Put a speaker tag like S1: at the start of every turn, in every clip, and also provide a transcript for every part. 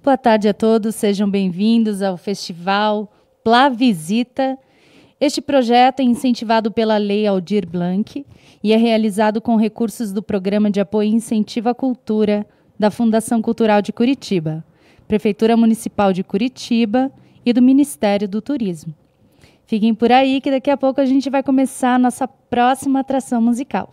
S1: Boa tarde a todos, sejam bem-vindos ao Festival Plá Visita. Este projeto é incentivado pela Lei Aldir Blanc e é realizado com recursos do Programa de Apoio e Incentivo à Cultura da Fundação Cultural de Curitiba, Prefeitura Municipal de Curitiba e do Ministério do Turismo. Fiquem por aí que daqui a pouco a gente vai começar a nossa próxima atração musical.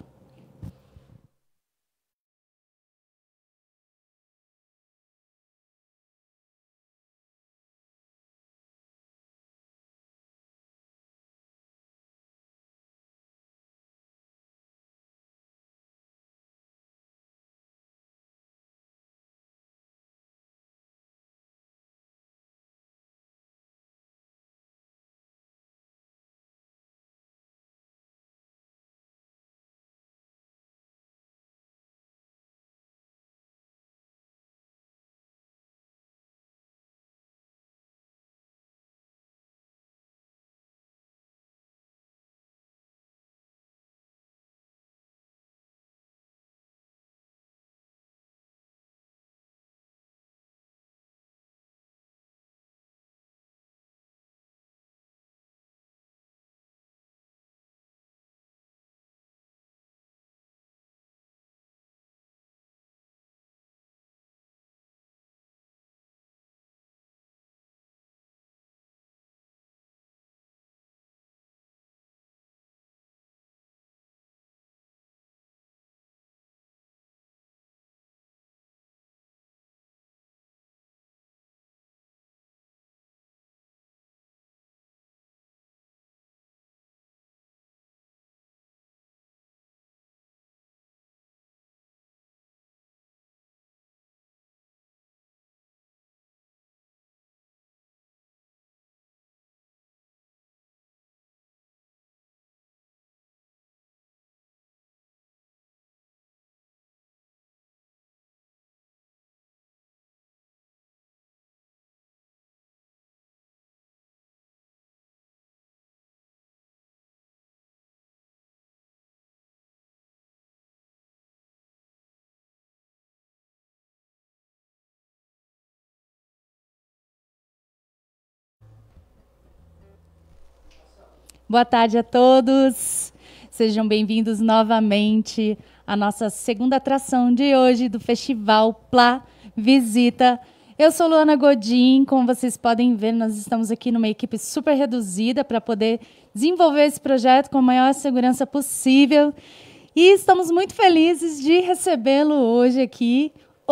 S1: Boa tarde a todos, sejam bem-vindos novamente à nossa segunda atração de hoje do Festival Plá Visita. Eu sou Luana Godin, como vocês podem ver, nós estamos aqui numa equipe super reduzida para poder desenvolver esse projeto com a maior segurança possível. E estamos muito felizes de recebê-lo hoje aqui,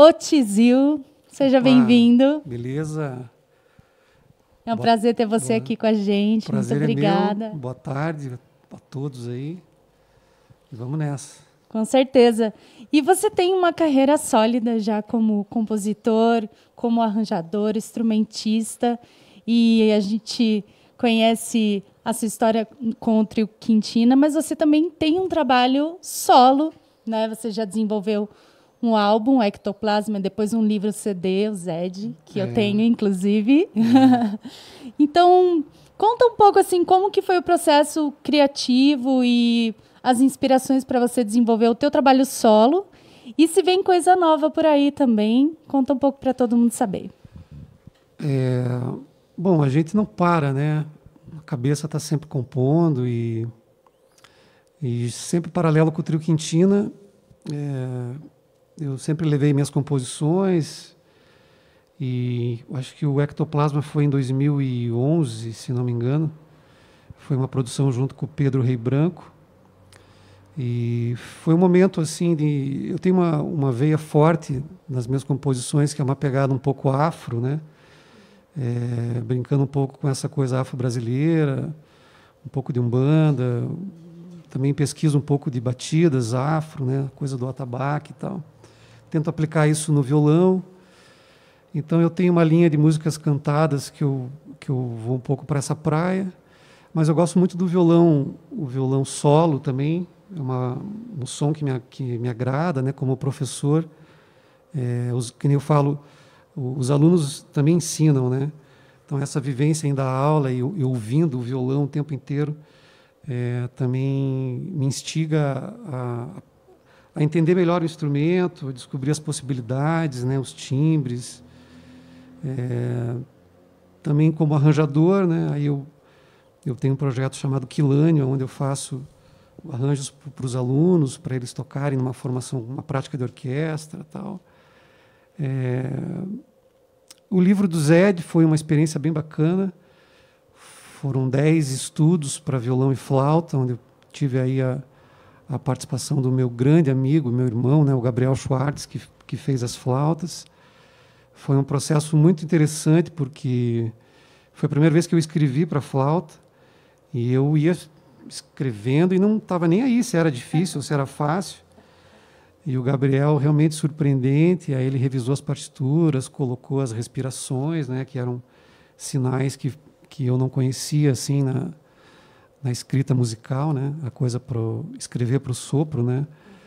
S1: Otizil. Seja bem-vindo.
S2: Beleza.
S1: É um prazer ter você aqui com a gente.
S2: Prazer
S1: muito obrigada.
S2: É meu. Boa tarde a todos aí. E vamos nessa.
S1: Com certeza. E você tem uma carreira sólida já como compositor, como arranjador, instrumentista. E a gente conhece a sua história com o Trio Quintina, mas você também tem um trabalho solo, né? Você já desenvolveu um álbum, o Ectoplasma, depois um livro CD, o Zed, que eu tenho, inclusive. Então, conta um pouco assim, como que foi o processo criativo e as inspirações para você desenvolver o teu trabalho solo. E se vem coisa nova por aí também, conta um pouco para todo mundo saber.
S2: Bom, a gente não para, né? A cabeça está sempre compondo e sempre paralelo com o Trio Quintina. Eu sempre levei minhas composições e acho que o Ectoplasma foi em 2011, se não me engano. Foi uma produção junto com o Pedro Rei Branco. E foi um momento assim de... Eu tenho uma veia forte nas minhas composições, que é uma pegada um pouco afro, né? Brincando um pouco com essa coisa afro-brasileira, um pouco de umbanda. Também pesquiso um pouco de batidas afro, né? Coisa do atabaque e tal. Tento aplicar isso no violão. Então eu tenho uma linha de músicas cantadas que eu vou um pouco para essa praia, mas eu gosto muito do violão, o violão solo também, é um som que me agrada, né, como professor. Que nem eu falo, os alunos também ensinam, né? Então essa vivência em dar aula e ouvindo o violão o tempo inteiro também me instiga a entender melhor o instrumento, a descobrir as possibilidades, né, os timbres. Também como arranjador, né? Aí eu tenho um projeto chamado Quilânio, onde eu faço arranjos para os alunos, para eles tocarem numa formação, uma prática de orquestra, tal. O livro do Zed foi uma experiência bem bacana. Foram 10 estudos para violão e flauta, onde eu tive aí a participação do meu grande amigo, meu irmão, né, o Gabriel Schwartz, que fez as flautas. Foi um processo muito interessante, porque foi a primeira vez que eu escrevi para flauta, e eu ia escrevendo e não estava nem aí se era difícil ou se era fácil. E o Gabriel, realmente surpreendente, aí ele revisou as partituras, colocou as respirações, né, que eram sinais que eu não conhecia assim na escrita musical, né, a coisa para escrever para o sopro, né.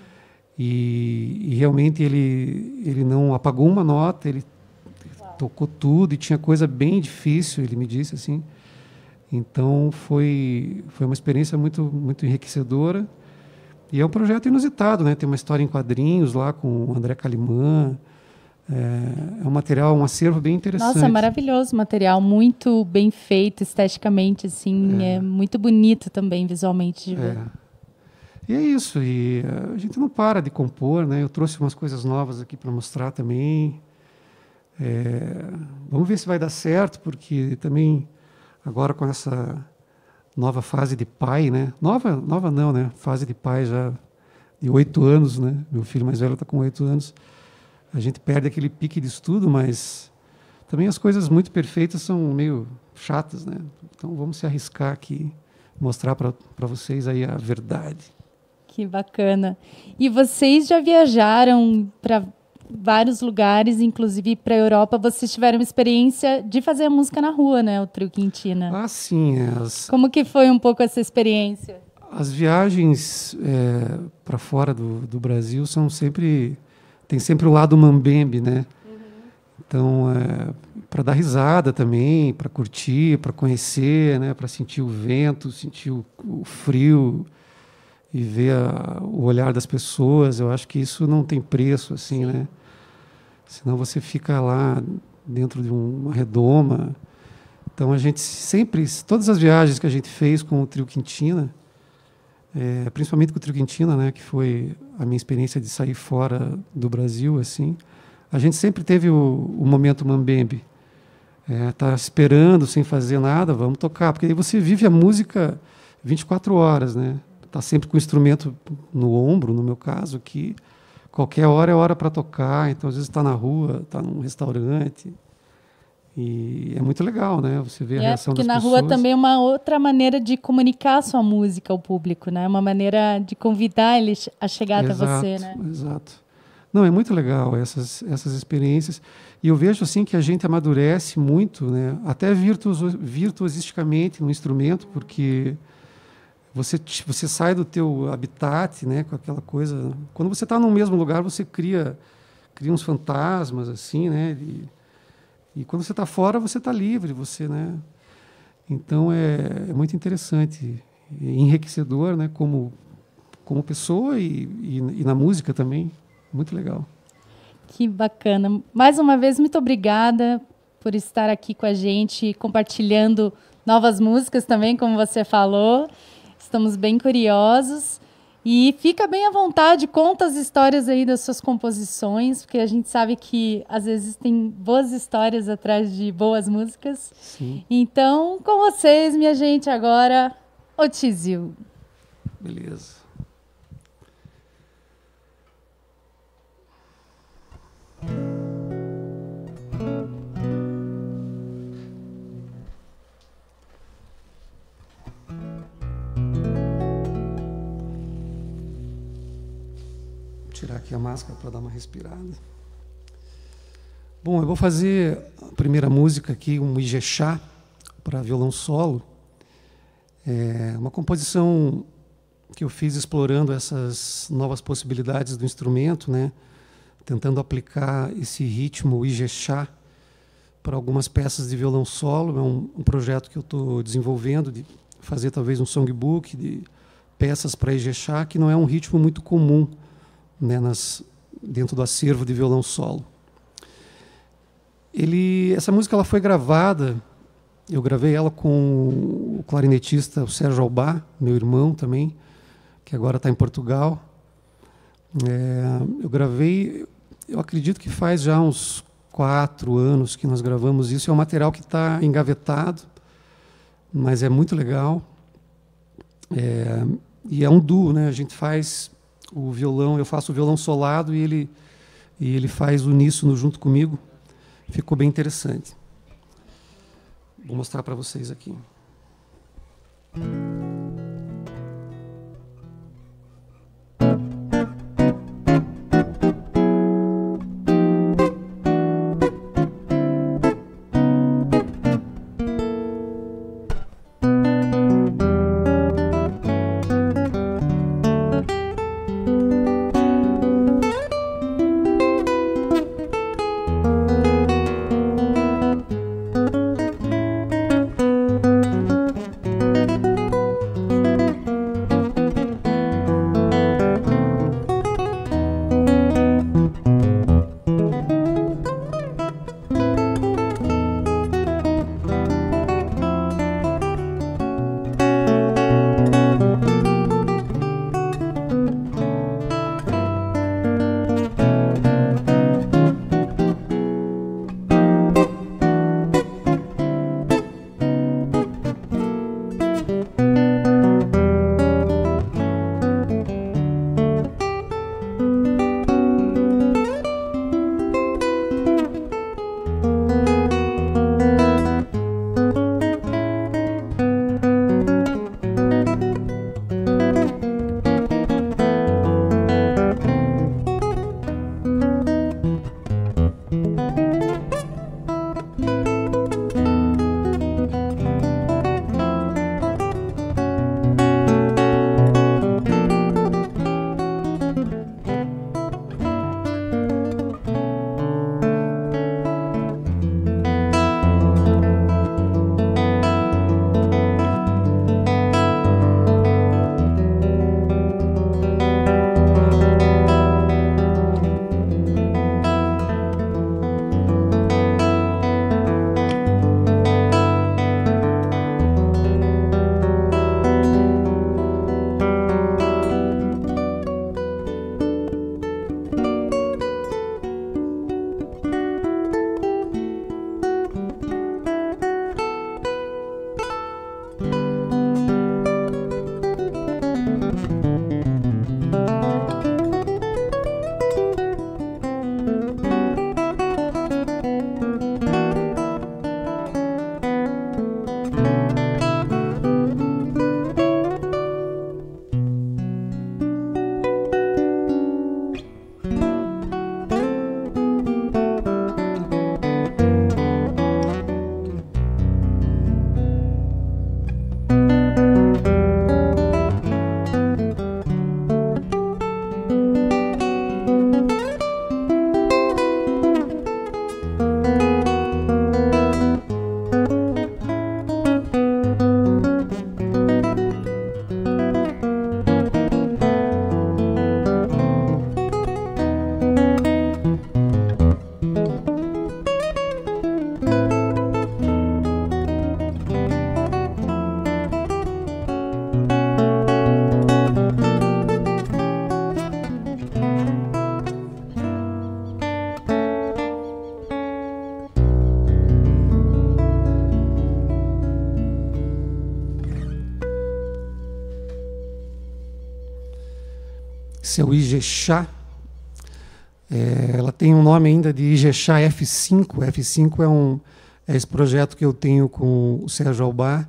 S2: E realmente ele não apagou uma nota, ele tocou tudo, e tinha coisa bem difícil, ele me disse assim. Então foi uma experiência muito muito enriquecedora. E é um projeto inusitado, né? Tem uma história em quadrinhos lá com o André Calimã. É um material, um acervo bem interessante.
S1: Nossa, maravilhoso material, muito bem feito esteticamente, assim, é muito bonito também visualmente de ver.
S2: E é isso, e a gente não para de compor, né? Eu trouxe umas coisas novas aqui para mostrar também. Vamos ver se vai dar certo, porque também agora com essa nova fase de pai, né? Nova não, né? Fase de pai já de 8 anos, né? Meu filho mais velho está com 8 anos. A gente perde aquele pique de estudo, mas também as coisas muito perfeitas são meio chatas, né? Então vamos se arriscar aqui, mostrar para vocês aí a verdade.
S1: Que bacana. E vocês já viajaram para vários lugares, inclusive para a Europa. Vocês tiveram experiência de fazer a música na rua, né? O Trio Quintina.
S2: Ah, sim.
S1: Como que foi um pouco essa experiência?
S2: As viagens para fora do Brasil são sempre... Tem sempre o lado mambembe, né? Então, para dar risada também, para curtir, para conhecer, né? Para sentir o vento, sentir o frio e ver o olhar das pessoas. Eu acho que isso não tem preço, assim, né? Senão você fica lá dentro de uma redoma. Então, a gente sempre... Todas as viagens que a gente fez com o Trio Quintina, principalmente com o Trio Quintina, né, que foi a minha experiência de sair fora do Brasil, assim, a gente sempre teve o momento mambembe. Tá esperando, sem fazer nada, vamos tocar, porque aí você vive a música 24 horas, né? Tá sempre com o instrumento no ombro, no meu caso, que qualquer hora é hora para tocar. Então, às vezes está na rua, está num restaurante. E é muito legal, né? Você vê a reação das pessoas.
S1: Porque na rua também é uma outra maneira de comunicar a sua música ao público, né? Uma maneira de convidar eles a chegar até você, né?
S2: Exato. Não, é muito legal essas experiências. E eu vejo assim que a gente amadurece muito, né? Até virtuosisticamente no instrumento, porque você sai do teu habitat, né? Com aquela coisa. Quando você está no mesmo lugar, você cria uns fantasmas, assim, né? E quando você está fora, você está livre, você, né? Então é muito interessante, enriquecedor, né? Como pessoa e na música também, muito legal.
S1: Que bacana. Mais uma vez, muito obrigada por estar aqui com a gente, compartilhando novas músicas também, como você falou. Estamos bem curiosos. E fica bem à vontade, conta as histórias aí das suas composições, porque a gente sabe que às vezes tem boas histórias atrás de boas músicas.
S2: Sim.
S1: Então, com vocês, minha gente, agora, o Tizil.
S2: Beleza. Tirar aqui a máscara para dar uma respirada. Bom, eu vou fazer a primeira música aqui, um Ijexá, para violão solo. É uma composição que eu fiz explorando essas novas possibilidades do instrumento, né? Tentando aplicar esse ritmo Ijexá para algumas peças de violão solo. É um projeto que eu estou desenvolvendo, de fazer talvez um songbook de peças para Ijexá, que não é um ritmo muito comum, né, dentro do acervo de violão solo. Essa música ela foi gravada, eu gravei ela com o clarinetista o Sérgio Albá, meu irmão também, que agora está em Portugal. Eu gravei, eu acredito que faz já uns 4 anos que nós gravamos isso. É um material que está engavetado, mas é muito legal. E é um duo, né? A gente faz o violão, eu faço o violão solado e ele faz uníssono junto comigo. Ficou bem interessante. Vou mostrar para vocês aqui. Esse é o Ijexá. Ela tem um nome ainda de Ijexá F5. F5 é esse projeto que eu tenho com o Sérgio Albá.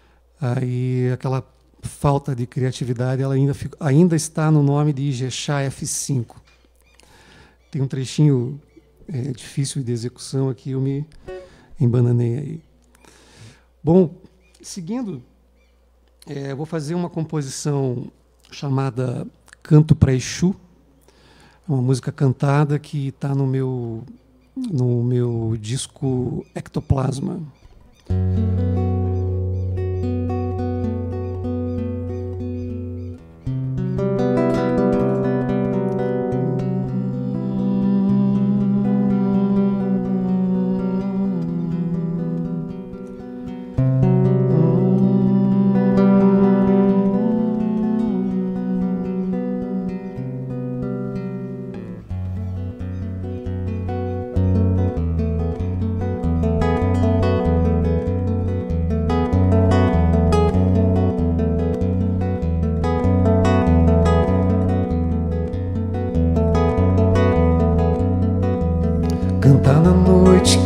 S2: Aí aquela falta de criatividade ela ainda está no nome de Ijexá F5. Tem um trechinho difícil de execução aqui, eu me embananei aí. Bom, seguindo, vou fazer uma composição chamada Canto para Exu, uma música cantada que está no meu disco Ectoplasma.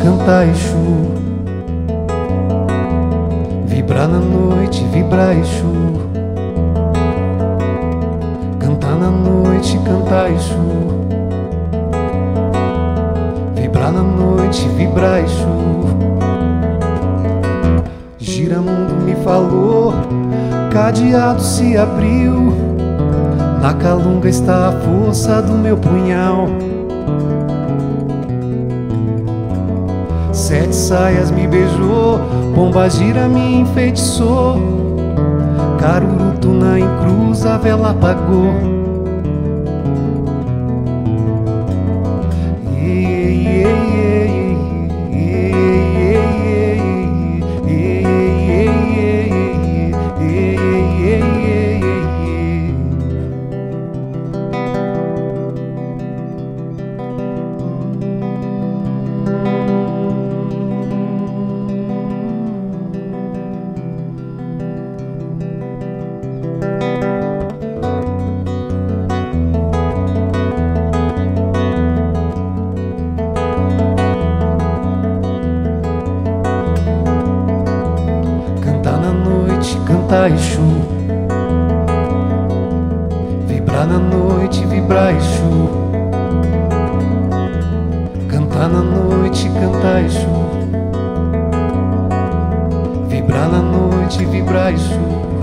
S2: canta Exu. Vibrar na noite, vibra Exu. Cantar na noite, canta Exu. Vibrar na noite, vibra Exu. Giramundo me falou, cadeado se abriu. Na calunga está a força do meu punhal. 7 saias me beijou, Pombagira me enfeitiçou. Carurutuna em cruz, a vela apagou. Canta Exu. Vibrar na noite, vibra Exu. Cantar na noite, canta Exu. Vibrar na noite, vibra Exu.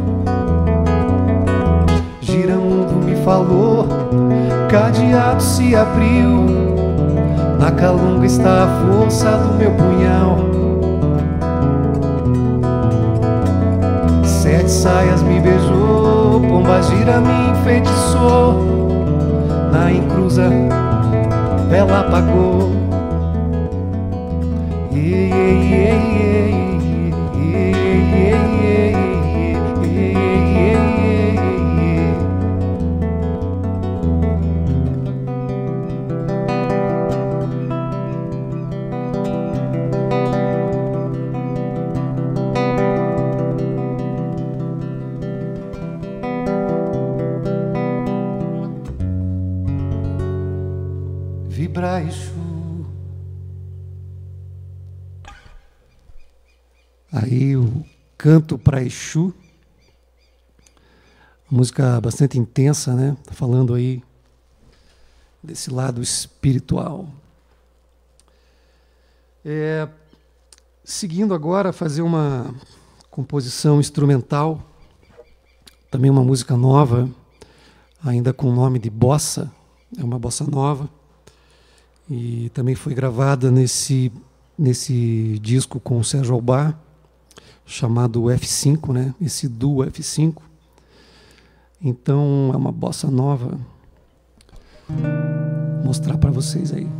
S2: Giramundo me falou, cadeado se abriu. Na calunga está a força do meu punhal. 7 saias me beijou, Pombagira me enfeitiçou. Na encruza, vela apagou. Vibra Exu. Aí o canto para Exu, música bastante intensa, né? Falando aí desse lado espiritual. Seguindo agora, fazer uma composição instrumental, também uma música nova, ainda com o nome de Bossa, é uma bossa nova. E também foi gravada nesse disco com o Sérgio Albá, chamado F5, né? Esse duo F5. Então é uma bossa nova. Vou mostrar para vocês aí.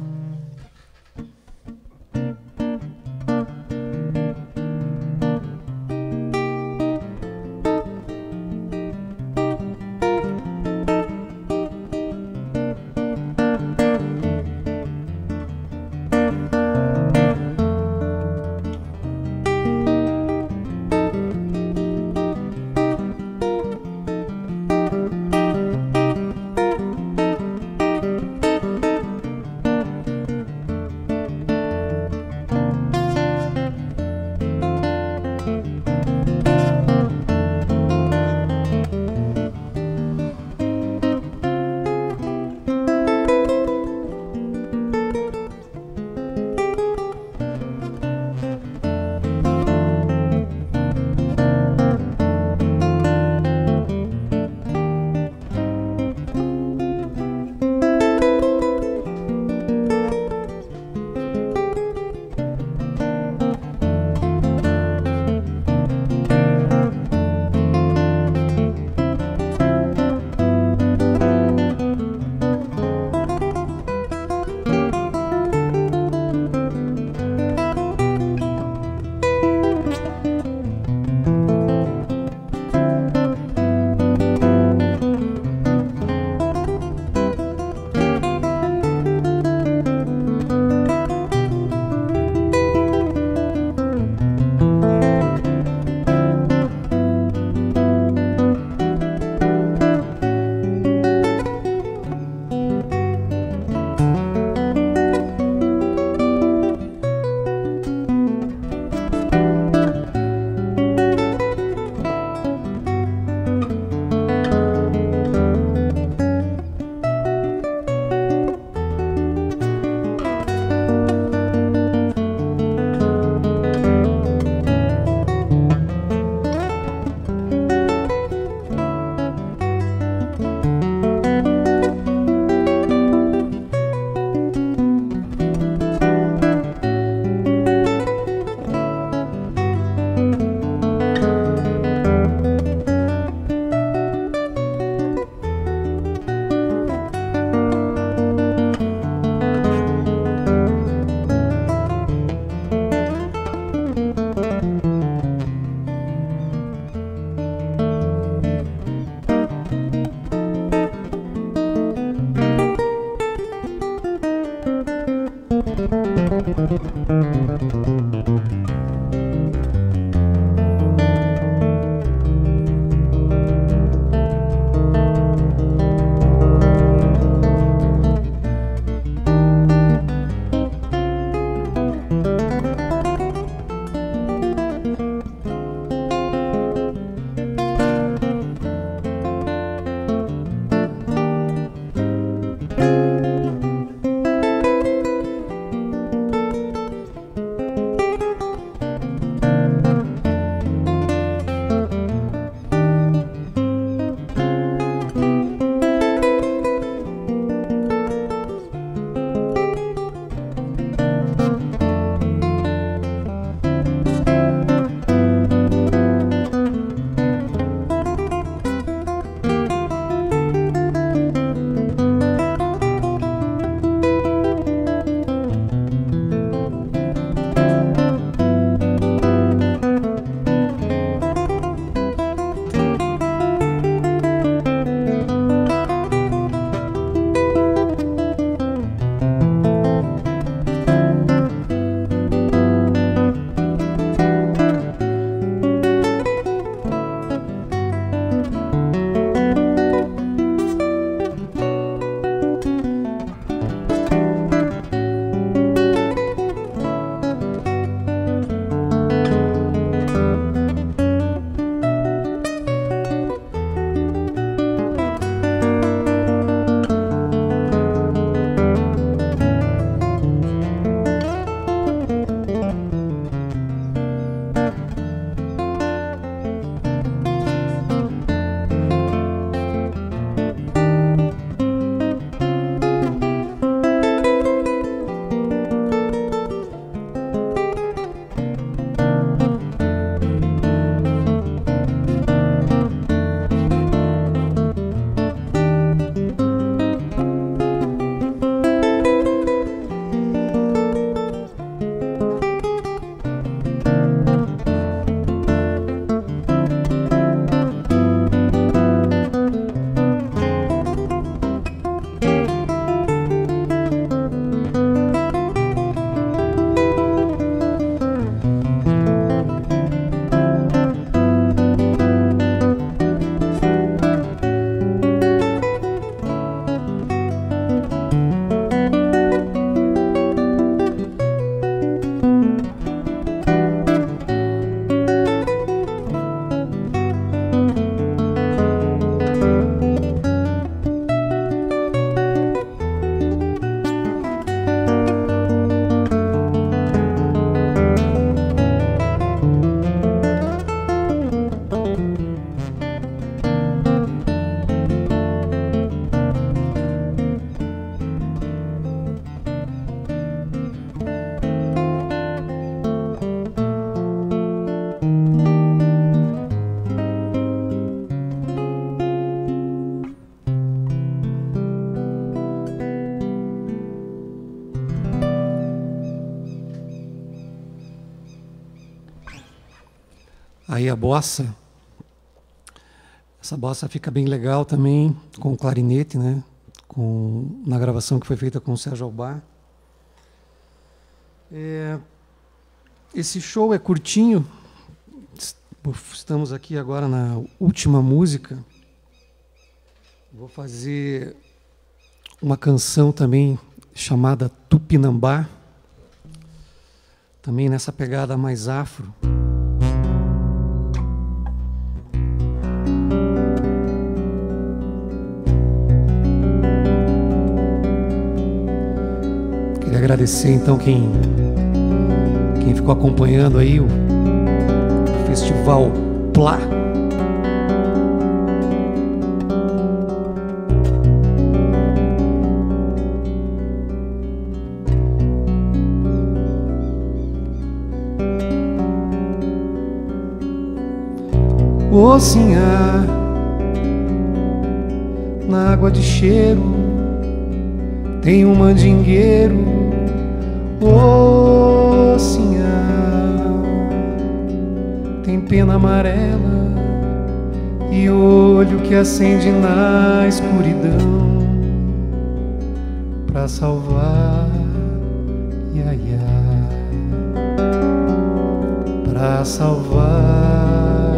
S2: aí a bossa. Essa bossa fica bem legal também, com clarinete, né? Na gravação que foi feita com o Sérgio Albar. Esse show é curtinho. Estamos aqui agora na última música. Vou fazer uma canção também chamada Tupinambá, também nessa pegada mais afro. Queria agradecer então quem ficou acompanhando aí o Festival Plá. Ocinha, na água de cheiro tem um mandingueiro. Ocinha, tem pena amarela e olho que acende na escuridão pra salvar, ia, ia, pra salvar.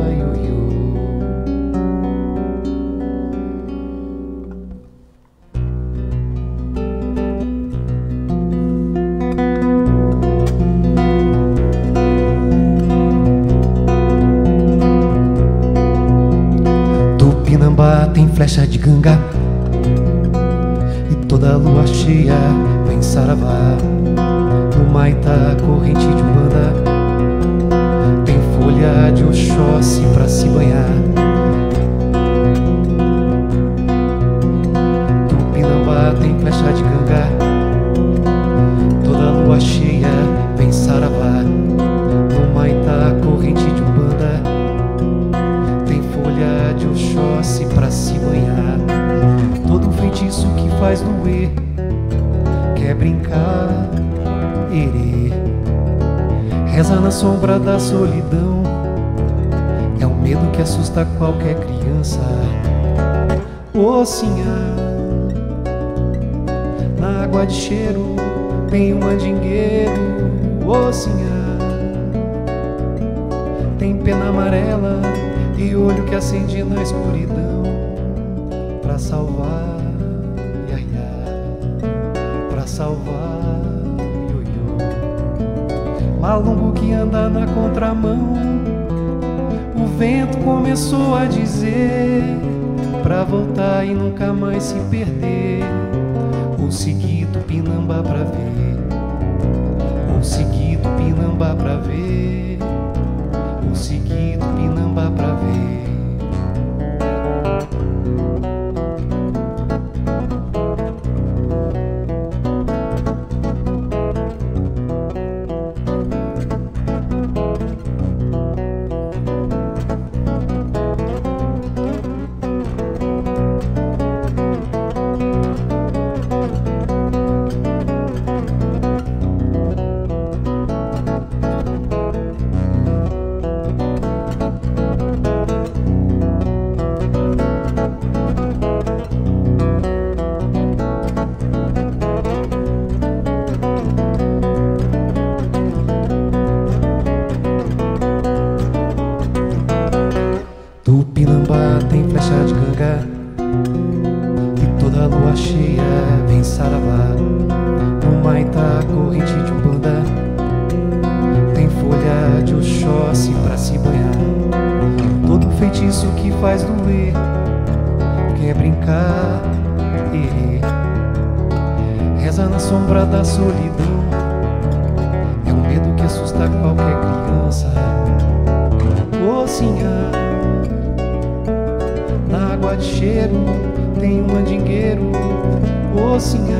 S2: Tem flecha de ganga e toda lua cheia vem saravá. No Maitá, corrente de Umbanda, tem folha de Oxóssi pra se banhar. Tupinambá tem flecha de ganga, toda lua cheia vem saravá. No Maitá, corrente de Umbanda, tem folha de Oxóssi pra se banhar. Todo feitiço que faz doer quer brincar, erê. Reza na sombra da solidão, é um medo que assusta qualquer criança. Ocinha, na água de cheiro tem um mandingueiro. Ocinha, tem pena amarela e olho que acende na escuridão pra salvar, ia, ia, pra salvar, ioiô. Malungo que anda na contramão, o vento começou a dizer pra voltar e nunca mais se perder. Ou seguir Tupinambá pra ver, ou seguir Tupinambá pra ver, ou seguir Tupinambá pra ver. Tupinambá tem flecha de ganga e toda lua cheia vem saravá. No Maitá, corrente de Umbanda, tem folha de Oxóssi pra se banhar. Todo feitiço que faz doer quer brincar, erê. Reza na sombra da solidão, é um medo que assusta qualquer criança. Ocinha, na água de cheiro tem um mandingueiro. Ocinha,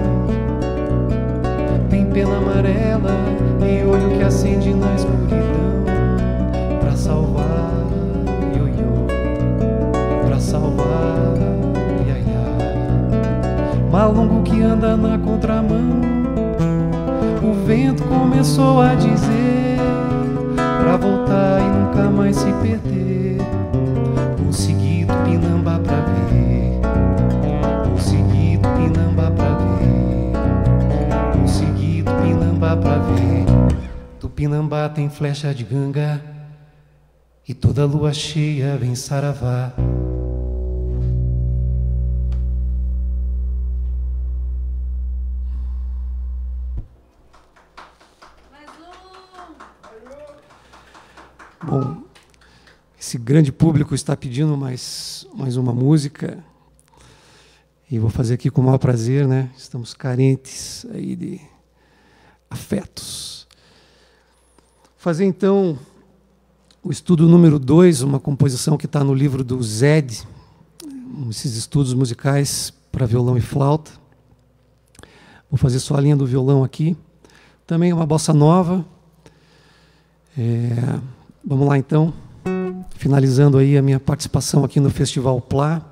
S2: tem pena amarela e olho que acende na escuridão pra salvar, ioiô, pra salvar, ia, ia. Malungo que anda na contramão, o vento começou a dizer pra voltar e nunca mais se perder. Vou seguir Tupinambá pra ver. Vou seguir Tupinambá pra ver. Vou seguir Tupinambá pra ver. Tupinambá tem flecha de ganga e toda lua cheia vem saravá. Bom, esse grande público está pedindo mais uma música e vou fazer aqui com o maior prazer, né? Estamos carentes aí de afetos. Vou fazer então o estudo número 2, uma composição que está no livro do Zed, esses estudos musicais para violão e flauta. Vou fazer só a linha do violão aqui. Também uma bossa nova. Vamos lá, então, finalizando aí a minha participação aqui no Festival Plá.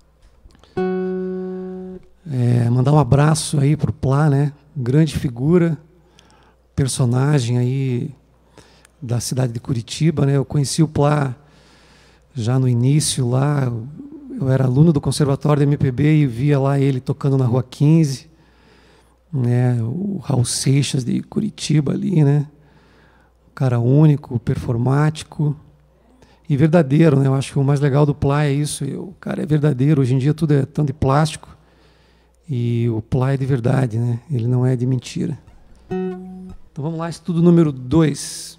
S2: Mandar um abraço aí para o Plá, né? Grande figura, personagem aí da cidade de Curitiba, né? Eu conheci o Plá já no início lá. Eu era aluno do Conservatório da MPB e via lá ele tocando na Rua 15, né? O Raul Seixas de Curitiba ali, né? Cara único, performático e verdadeiro, né? Eu acho que o mais legal do Plá é isso. O cara é verdadeiro. Hoje em dia tudo é tão de plástico e o Plá é de verdade, né? Ele não é de mentira. Então vamos lá, estudo número 2.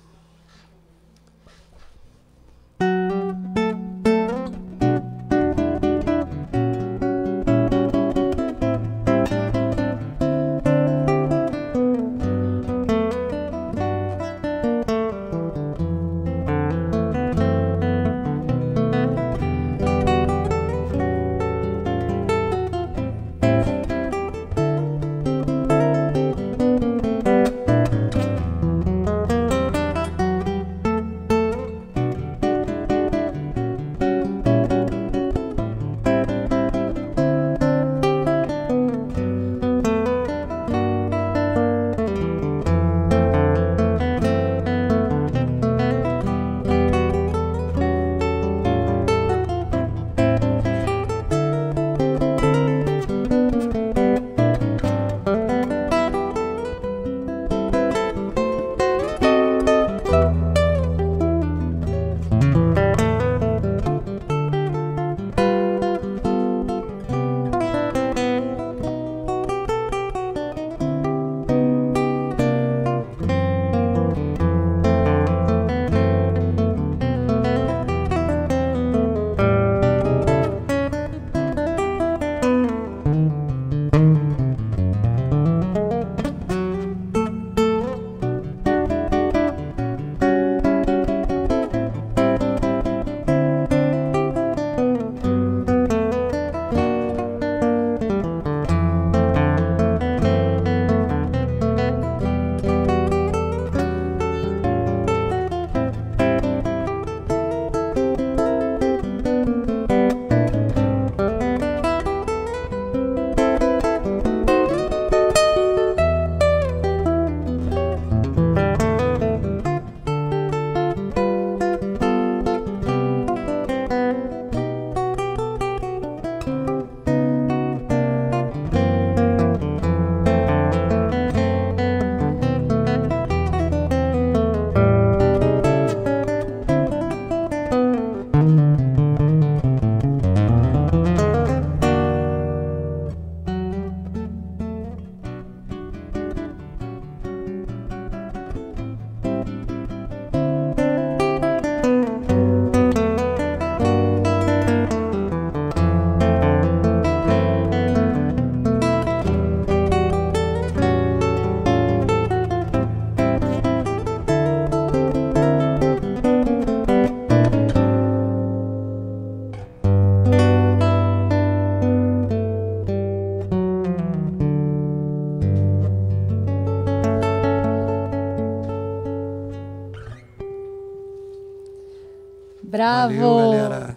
S1: Bravo!
S2: Valeu, galera.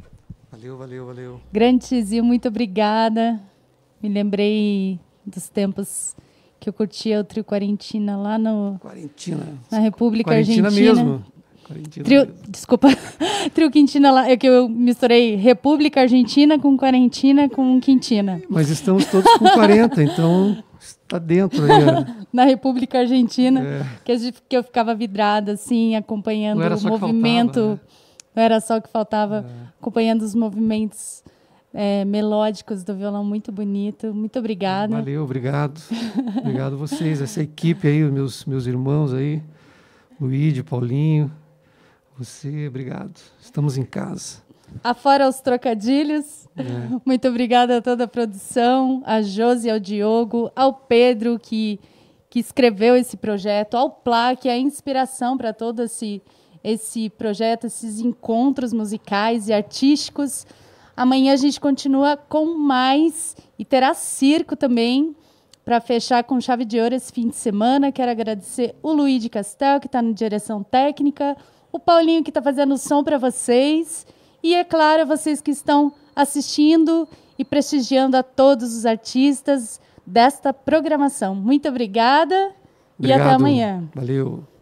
S2: Valeu.
S1: Grande Tizio, muito obrigada. Me lembrei dos tempos que eu curtia o Trio Quarentina lá na República
S2: Quarentina
S1: Argentina.
S2: mesmo. Quarentina
S1: Desculpa, Trio Quintina lá, é que eu misturei República Argentina com Quarentina com Quintina.
S2: Mas estamos todos com 40, então está dentro aí.
S1: Na República Argentina, que eu ficava vidrada, assim, acompanhando o movimento.
S2: Faltava, né?
S1: Não era só o que faltava, acompanhando os movimentos melódicos do violão, muito bonito. Muito obrigada.
S2: Valeu, obrigado. Obrigado a vocês, essa equipe aí, os meus irmãos aí, Luíde, Paulinho, você, obrigado. Estamos em casa.
S1: Afora os trocadilhos, muito obrigada a toda a produção, a Josi, ao Diogo, ao Pedro, que escreveu esse projeto, ao Plá, que é a inspiração para todo esse projeto, esses encontros musicais e artísticos. Amanhã a gente continua com mais e terá circo também para fechar com chave de ouro esse fim de semana. Quero agradecer o Luiz de Castel, que está na direção técnica, o Paulinho, que está fazendo o som para vocês, e, é claro, vocês que estão assistindo e prestigiando a todos os artistas desta programação. Muito obrigada. E até amanhã.
S2: Valeu.